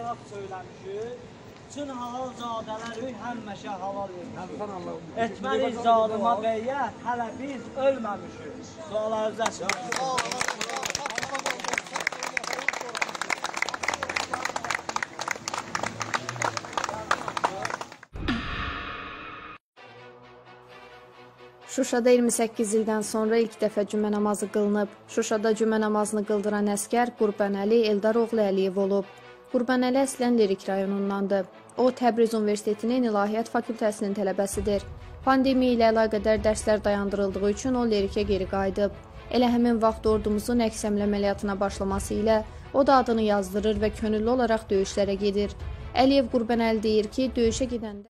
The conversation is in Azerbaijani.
haqq söyləmişik. Çün halal zadələri həmişə halal etmişik. Etməli zalıma qəyyət, hələ biz ölməmişik. Sualarınızı əsəlim. Şuşada 28 ildən sonra ilk dəfə cümə namazı qılınıb. Şuşada cümə namazını qıldıran əskər Qurbanəli Eldar oğlu Əliyev olub. Qurbanəli əslən Lirik rayonundandır. O, Təbriz Universitetinin İlahiyyat Fakültəsinin tələbəsidir. Pandemiya ilə əlaqədar dərslər dayandırıldığı üçün o Lirikə geri qayıdıb. Elə həmin vaxt ordumuzun əks-həmlə əməliyyatına başlaması ilə o da adını yazdırır və könüllü olaraq döyüşlərə gedir. Əliyev Qurbanəli deyir ki, döyüşə gedəndə